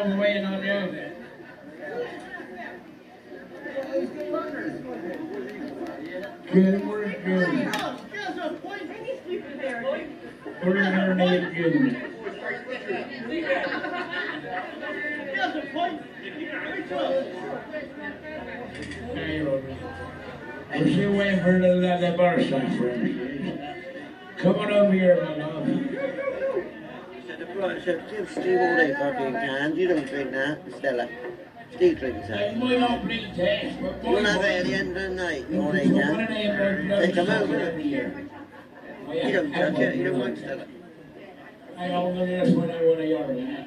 I'm waiting on you. Good work, good. We're in her name, good. Hey, Robert. We're still waiting for the bar staff for him. Come on over here, my love. So give Steve all day fucking cans. You don't drink that, Stella. Steve drinks that. We don't drink that, but we'll have it at the end of the night, all day, can. They come over. You don't touch it, you don't like Stella. I don't know this when I want to yard it.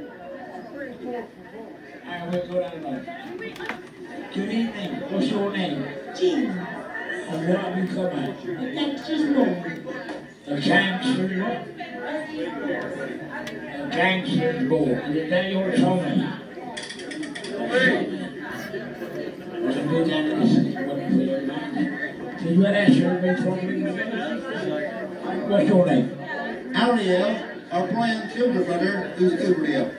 I will go down now. Good evening. What's your name? Jim. And what have you come at? That's just wrong. A gangster's what? A gangster's ball. Is that your Tommy? Was a good analysis. Did you answer me from me? What's your name? Ariel, our Brian's younger brother, who's Gabriel.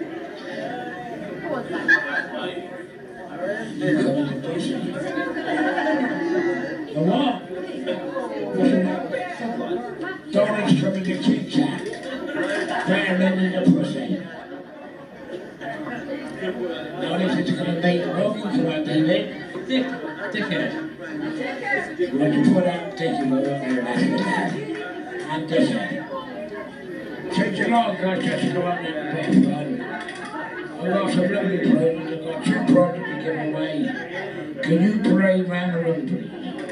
The what? Don't instrument the Chit Chat. Band in the pussy. Now this is going to make the movies about David. Dickhead. You want to put out Dickie over there, I'm Dickhead. Take your long, guys, just go out there and play, bud. I've got some lovely players. I've got 2 projects to give away. Can you parade around the room, please?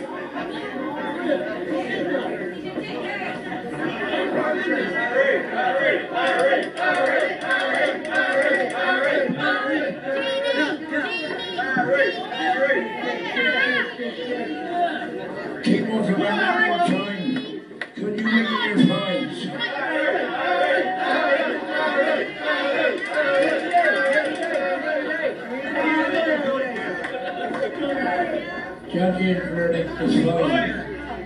Keep walking around one more time. Could you wiggle your thighs? Judge's verdict is low.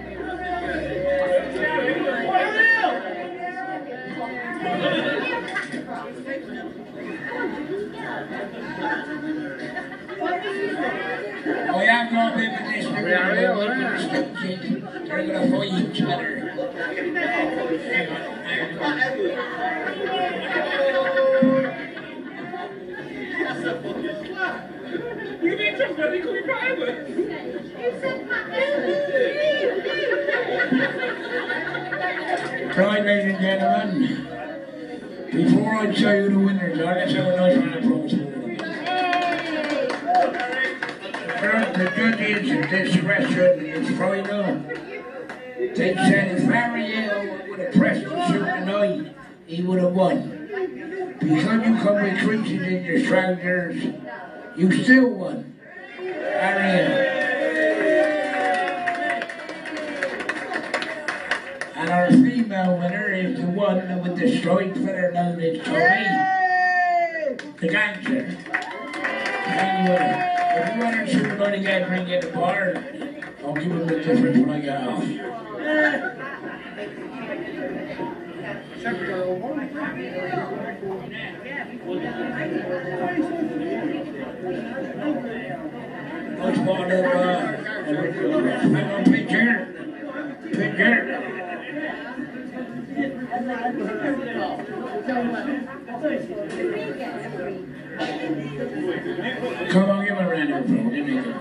I am not living this way. They're going to fight each other. You need somebody to be private. Right, ladies and gentlemen, before I show you the winners, I'll get some nice round of applause for them. The judges of this restaurant is final. They said if Ariel would have pressed the suit tonight, he would have won. Because you come with creases in your trousers, you still won. Ariel. And our female winner is the one with the striped feather known as Tommy, the gangster. Anyway, if you want to shoot about to get a drink at the bar, I'll give him the difference when I get off. What's part of picture? Come on, give me a round of applause. Give me a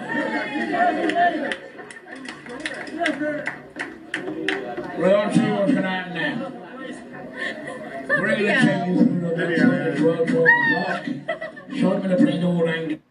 Well, I'll see what's going to happen now. We're going to take you through the 12 o'clock. So I'm going to play the whole angle.